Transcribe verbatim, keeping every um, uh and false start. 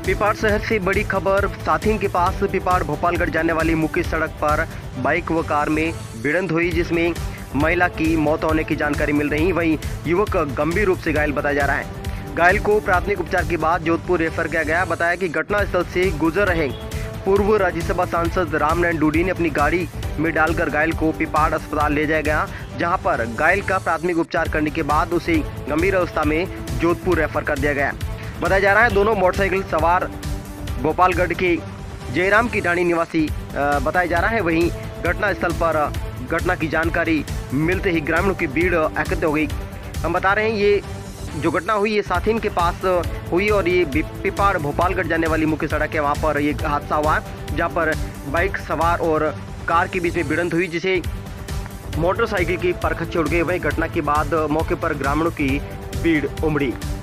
पिपाड़ शहर से बड़ी खबर। साथीन के पास पिपाड़ भोपालगढ़ जाने वाली मुख्य सड़क पर बाइक व कार में भिड़ंत हुई, जिसमें महिला की मौत होने की जानकारी मिल रही। वहीं युवक गंभीर रूप से घायल बताया जा रहा है। घायल को प्राथमिक उपचार के बाद जोधपुर रेफर किया गया। बताया कि घटनास्थल से गुजर रहे पूर्व राज्यसभा सांसद रामनारायण डूडी ने अपनी गाड़ी में डालकर घायल को पिपाड़ अस्पताल ले जाया गया, जहां पर घायल का प्राथमिक उपचार करने के बाद उसे गंभीर अवस्था में जोधपुर रेफर कर दिया गया। बताया जा रहा है दोनों मोटरसाइकिल सवार भोपालगढ़ के जयराम की ढाणी निवासी बताया जा रहा है। वहीं घटनास्थल पर घटना की जानकारी मिलते ही ग्रामीणों की भीड़ एकत्र हो गई। हम बता रहे हैं ये जो घटना हुई ये साथीन के पास हुई और ये पिपाड़ भोपालगढ़ जाने वाली मुख्य सड़क है, वहाँ पर ये हादसा हुआ, जहाँ पर बाइक सवार और कार के बीच में भिड़ंत हुई, जिसे मोटरसाइकिल की परखच उड़ गई। वही घटना के बाद मौके पर ग्रामीणों की भीड़ उमड़ी।